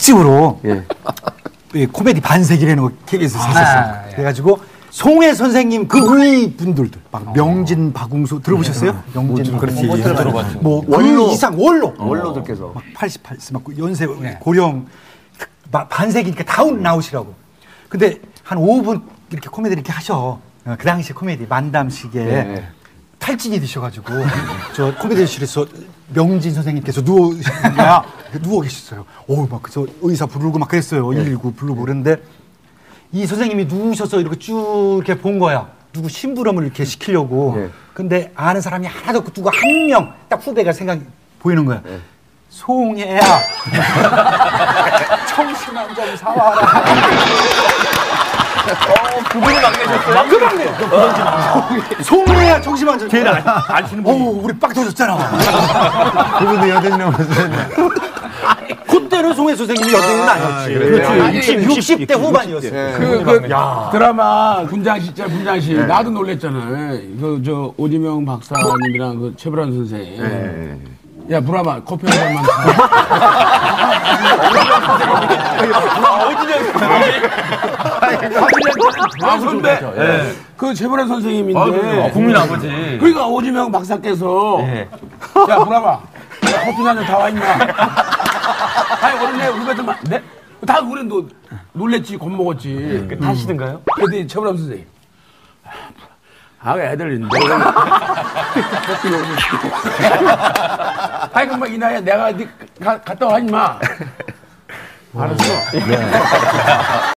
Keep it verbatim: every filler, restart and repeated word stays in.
특집으로 예. 예, 코미디 반세기라는 거 케이비에스에서 했었어요. 아, 예. 그래가지고 송혜 선생님 그 의 분들들 막 명진, 박웅수 들어보셨어요? 네. 명진, 그렇지. 뭐, 들어봤죠. 뭐 그 이상 원로 원로들께서 막 팔십팔 세 막 연세 네. 고령 반세기니까 다 나오시라고. 근데 한 오 분 이렇게 코미디 이렇게 하셔. 그 당시 코미디 만담식에 네. 탈진이 드셔가지고 저 코미디실에서 명진 선생님께서 누워 거야. 누워 계셨어요. 오, 막 그래서 의사 부르고 막 그랬어요. 네. 일일구 부르고 그랬는데 이 선생님이 누우셔서 이렇게 쭉 이렇게 본 거야. 누구 심부름을 이렇게 시키려고. 네. 근데 아는 사람이 하나도 없고 누구 한 명 딱 후배가 생각이 보이는 거야. 네. 송혜야. 청심환 좀 사와라. 어, 그분이 막내셨어요? 그 막내. 송혜야 청심환 좀. 걔는 아시는 분. 오, 우리 빡 터졌잖아. 그분도 여든이라고 그때는 송혜 선생님이 여든은 아니었지. 그렇지. 육십 대 후반이었어요. 네. 그, 그 드라마 분장실, 분장실. 네. 나도 놀랬잖아요. 그, 저, 오지명 박사님이랑 그 최불안 선생님. 네. 야, 브라마, 커피 한 잔만 사. 오지명 아, 선배. 네. 그 최불안 선생님인데. 아, 국민 아버지. 그러니까 오지명 박사께서. 네. 야, 브라마. 야, 커피 한 잔 다 와 있냐. 아니, 오늘 내 후배들만. 네? 다 우리 노, 놀랬지, 겁먹었지. 음. 다 하시던가요? 그랬더니 최불안 선생님. 아, 애들 있는데. 아이, 그럼 막 이 나이에 내가 가, 갔다 와, 임마. 알았어. 네.